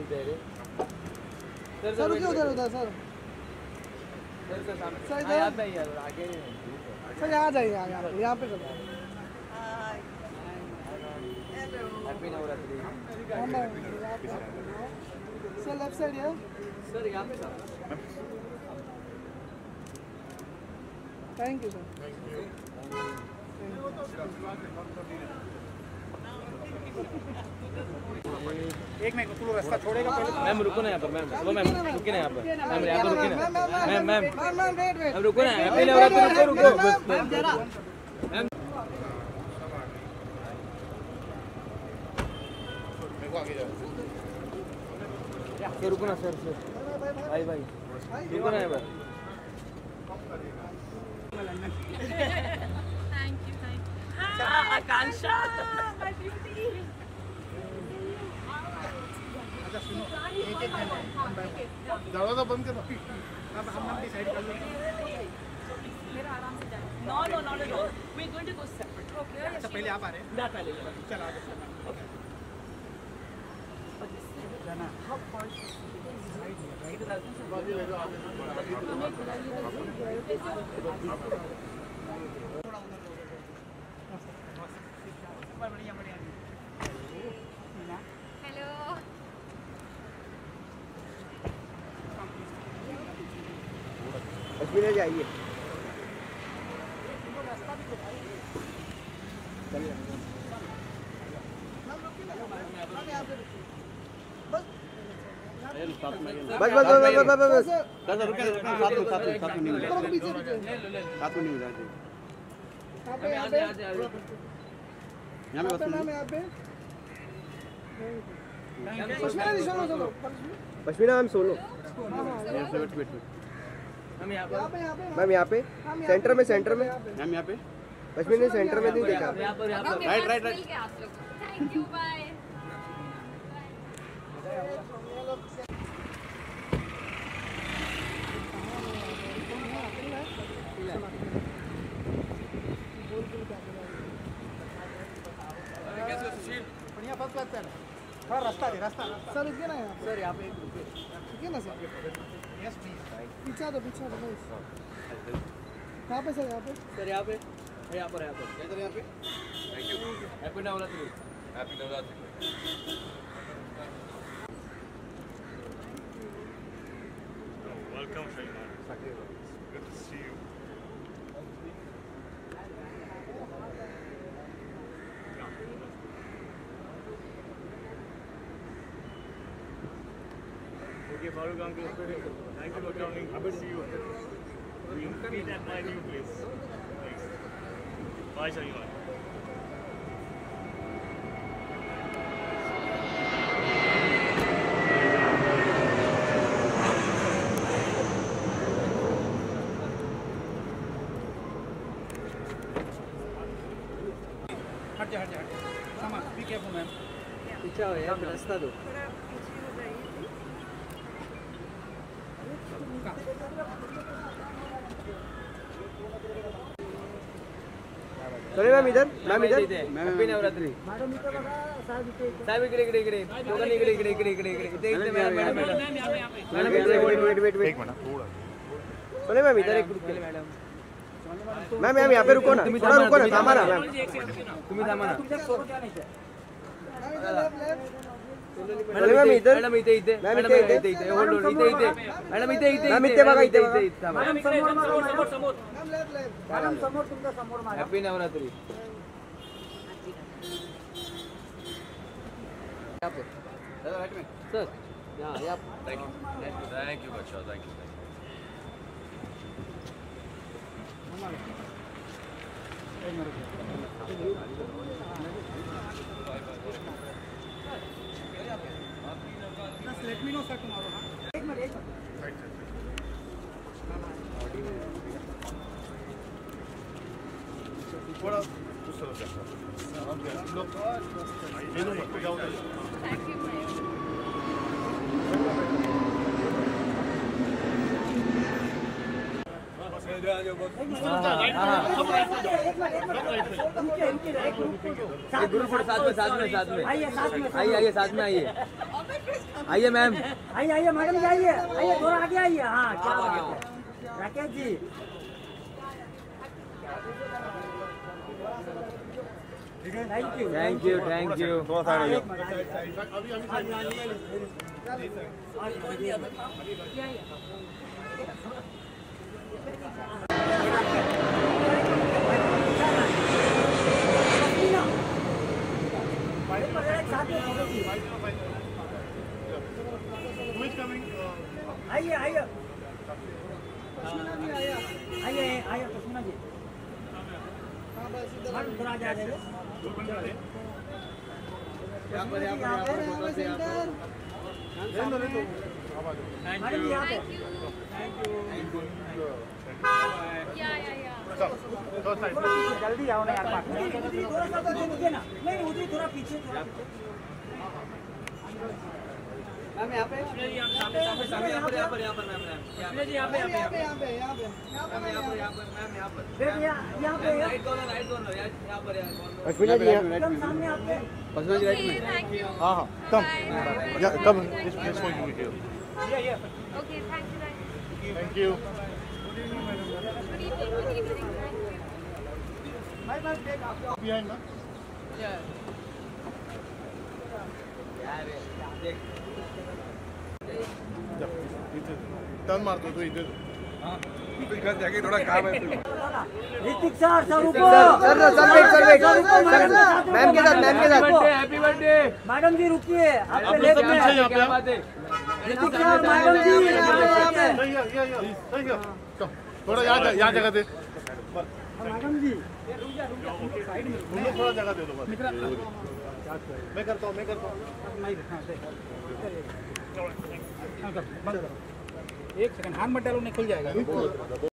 मिलते हैं रे। सर रुकिए उधर उधर सर सर सामने सर यहाँ पे यार आगे सर यहाँ जाइए यहाँ पे करो। Happy Navratri. Sir left side है सर यहाँ पे थैंक यू सर। एक मिनट पूरा रास्ता छोड़ेगा पहले। मैम रुको ना यहाँ पर मैम। वो मैम रुके ना यहाँ पर। मैम यहाँ पर रुके ना। मैम मैम मैम रुको ना। हैप्पी नवरात्रि रुको रुको। मैम सर रुको ना सर सर भाई भाई रुको ना यहाँ पर। Thank you Akanksha my beauty. दरवाजा बंद करो। अब हम डिसाइड कर लो। मेरा आराम से जाए। No no not at all we are going to go separate. Okay अच्छा पहले आप आ रहे हैं ना पहले चला ओके जाना हेलो कश्मीर जाइए। बस बस बस बस बस दादा रुके रुके साथ में नहीं मिला साथ में नहीं मिला जी यहाँ पे बस नाम है यहाँ पे पश्मीना मैम सोलो मैम यहाँ पे सेंटर में मैम यहाँ पे पश्मीना सेंटर में नहीं देखा। Right right right thank you bye. बढ़िया फर्स्ट क्लास सर। थोड़ा रास्ता दे रास्ता सर रुकिए ना यहाँ सर यहाँ पे रुकिए ना सर। यस प्लीज पीछे दो बस। यहाँ पे सर यहाँ पे सर यहाँ पे यहाँ पर यहाँ पे thank you happy Navratri. Welcome, Shaiman. Good to see you. Okay, Farooq uncle, thank you for coming. Good to see you. We'll meet at my new place. Thanks. Bye, Shaiman. हट जा सामान बी केयरफुल मैम। पीछे हो यार रास्ता दो। चले ma'am इधर हैप्पी नवरात्रि। साहब इकडे दोघांनी इकडे वेट एक मिनट चले मैम इधर एक रुको मैम यहाँ पे रुको ना थोड़ा रुको ना थांबा ना मैम तुम्ही थांबा ना मैडम इधर मैडम इथे मैडम इथे होल्ड इथे मैडम इथे बघा इथे मॅडम समोर तुमच्या समोर हैप्पी नवरात्रि। सर यहाँ थैंक यू बच्चा thank you. Just let me know sir tomorrow. एक मिनट थोड़ा उस तरफ से लोग ये लो मत जाओ। थैंक यू गुरु साथ में आइए साथ में आइए आइए मैम। आइए आइए मैडम जी आइए आइए थोड़ा आगे आइए। हाँ क्या बात है Rakesh ji. Thank you thank you thank you. Who is coming? आइए आइए पश्मीना भी आया। आइए आइए पश्मीना जी। हाँ बस इधर मैडम थोड़ा आगे आ जाइए। यहाँ पे सेंटर। मैडम जी यहाँ पे। जल्दी आओ ना यार। थोड़ा सा तो रुकिए ना। नहीं उधर थोड़ा पीछे थोड़ा। मैम यहाँ पे। यहाँ पे अश्विना जी यहाँ। एकदम सामने आपके। अश्विना जी राइट में। हाँ हाँ कम या come this for you here. Okay, thank you. Thank you. Good evening. Behind ना? टर्न मार दो तो इधर। थोड़ा काम है। ऋतिक सर रुको। सर वेट मैम के साथ हैप्पी बर्थडे। मैडम जी रुकिए आपके लेफ्ट में। क्या बात है? ऋतिक सर मैडम जी सही है। कम थोड़ा यहाँ जगह दे। मैडम जी तुम लोग थोड़ा जगह दे दो बस। मैं करता हूँ एक सेकंड हाथ मत डालो नहीं खुल जाएगा।